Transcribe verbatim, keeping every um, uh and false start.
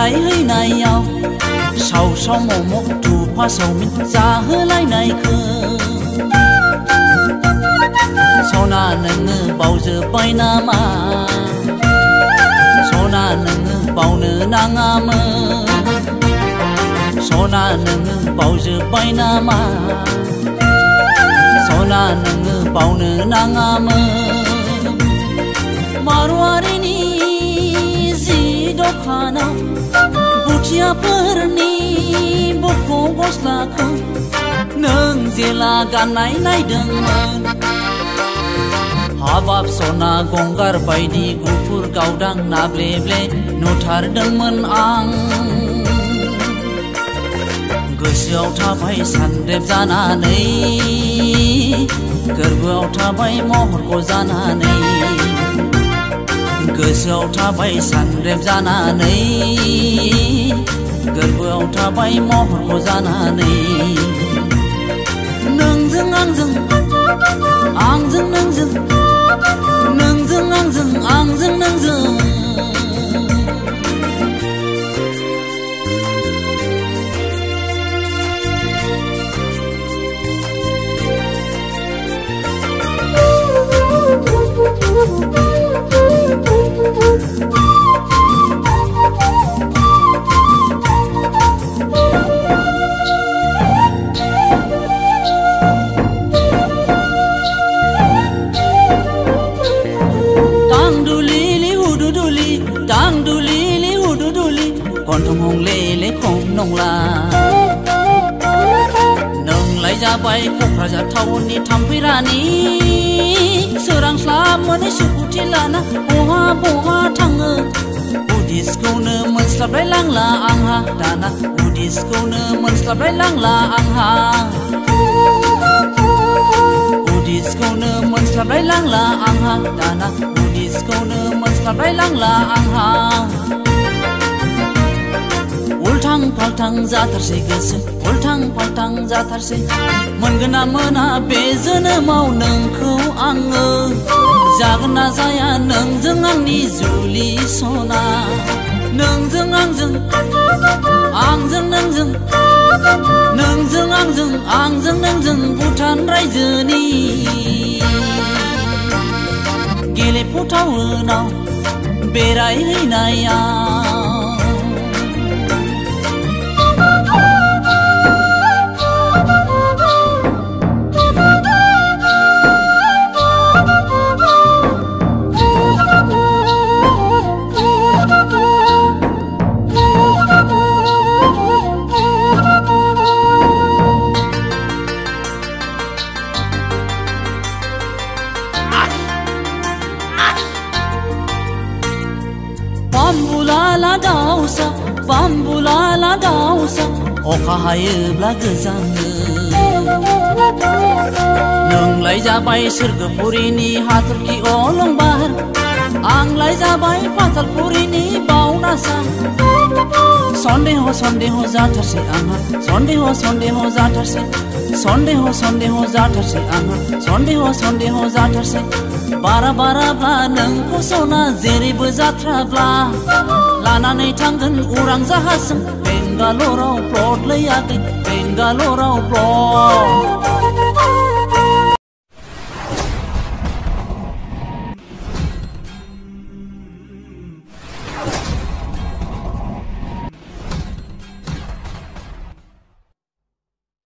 बेरायहैनायाव साव साव मम' थुफा चावमिन जाहोलायनायखौ सना नोङो बावजोब्बाय नामा सना नोङो बावनो नाङामोन सना नोङो बावजोब्बाय नामा सना नोङो बावनो नाङामोन मारवारिनि जि दखानाव बुथियाफोरनि बख' गस्लाखौ नों जेला गाननाय नायदोंमोन हाबाब सना गंगार बायदि गुफुर गावदां नाब्लेब्ले नुथारदोंमोन आं गोसोआव थाबाय सानरेब जानानै गोरबोआव थाबाय महरखौ जानानै गोसोआव थाबाय सानरेब जानानै गोरबोआव थाबाय महरखौ जानानै नोंजों आंजों आंजों नोंजों नोंजों आंजों आंजों नोंजों गन्थं हंलेले खम नंला नोंलाय जाबाय क'क्राझार टाउननि थाम्फै रानि सोरांस्लाब मोनै सुखुथि लाना बहा बहा थाङो उदिसखौनो मोनस्लाबलाय लांला आंहा दाना उदिसखौनो मोनस्लाबलाय लांला आंहा उदिसखौनो मोनस्लाबलाय लांला आंहा दाना उदिसखौनो मोनस्लाबलाय लांला आंहा उल्थां फाल्थां जाथारसै गोसो उल्थां फाल्थां जाथारसै मोनगोन ना मोना बे जोनोमाव नोंखौ आङो जागोन ना जाया नोंजों आंनि जुलि सना नोंजों आंजों आंजों नोंजों नोंजों आंजों आंजों नोंजों भुटान रायजोनि गेलेफु टाउनाव बेरायहैनायाव बामबुलाला दाउसा बामबुलाला दाउसा अखा हायोब्ला गोजाङो नोंलाय जाबाय सोरगोफुरिनि हाथरखि अलंबार आंलाय जाबाय पातालपुरिनि बावनासा सन्देह सन्देह जाथारसै आंहा सन्देह सन्देह जाथारसै सन्देह सन्देह जाथारसै आंहा सन्देह सन्देह जाथारसै बारा बाराब्ला नोंखौ सना जेरैबो जाथ्राब्ला लानानै थांगोन उरां जाहाजजों बेंगालराव प्लट लैयाखै बेंगालराव प्लट